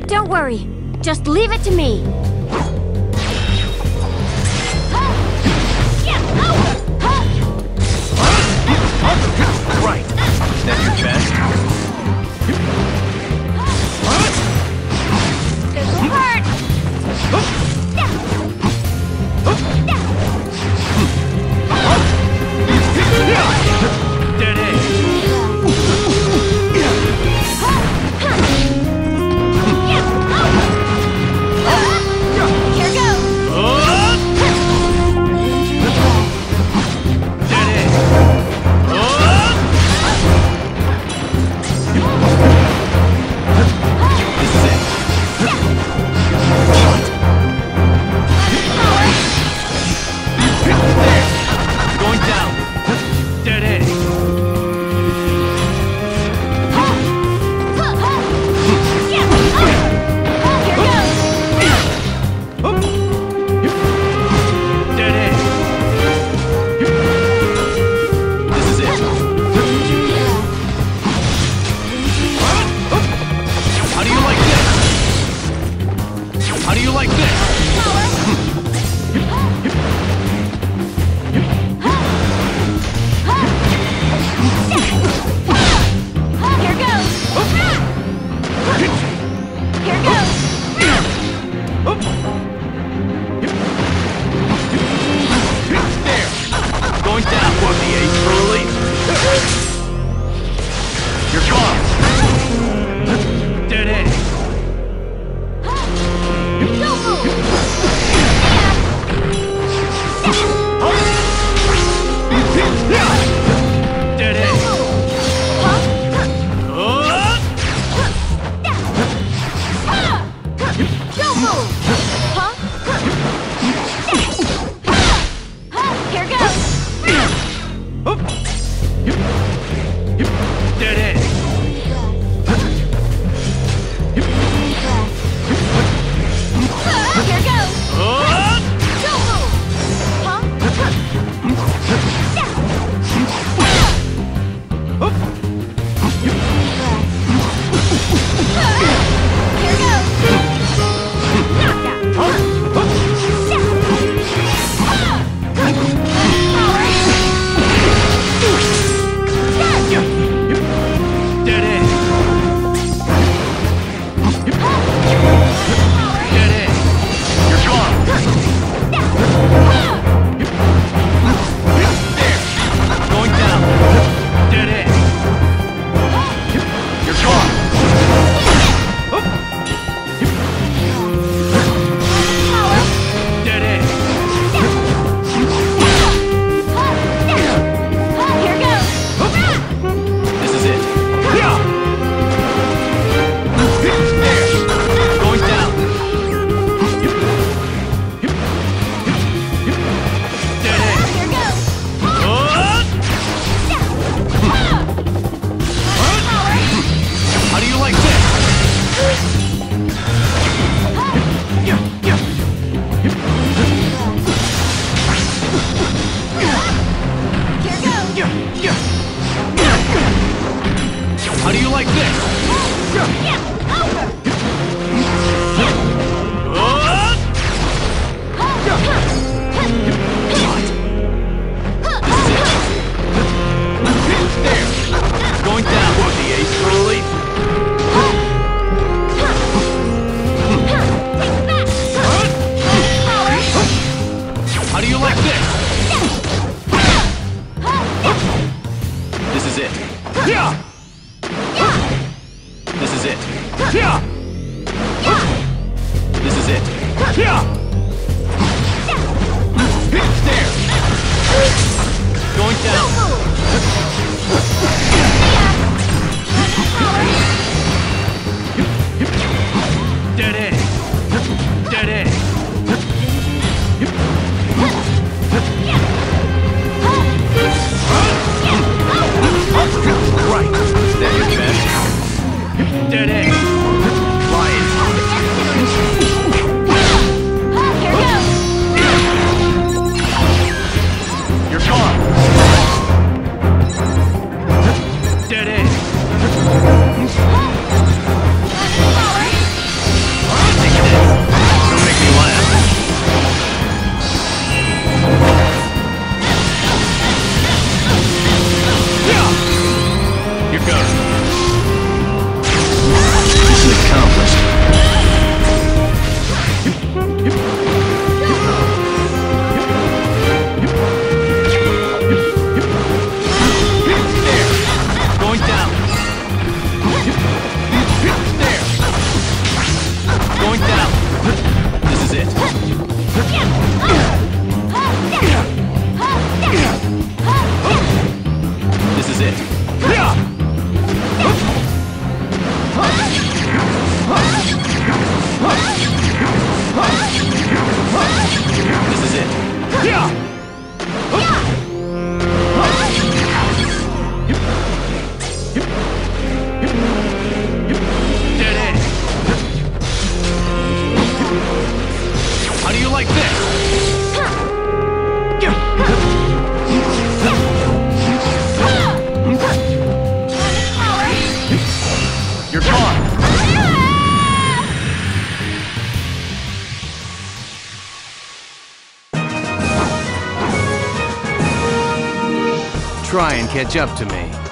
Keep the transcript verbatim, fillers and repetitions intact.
Don't worry. Just leave it to me. Right. That's your best. This will hurt. Dead end. Here goes. Dead end. This is it. There. Going down. Dead end. Dead end. This is it. How do you like this? How do you like this? Here goes. Here goes. There. Going down. Want the ace for relief? You're gone. Dead end. Don't move. Dead end. Don't move! Huh? Here goes! Dead end. Here goes! Don't move! Huh? Here goes! Dead end. Dead end. You're gone. There. Going down. Dead end. You're gone. Dead end. Here goes! This is it. There. Going down. Dead end. Here goes! How do you like this? Here goes! How do you like this? There. Going down. Want the ace for relief? How do you like this? This is it. This is it. This is it. There. Going down. Dead end. Dead end. Right. Stand your chest. Dead end. Lion. Here goes! You're gone. try and catch up to me.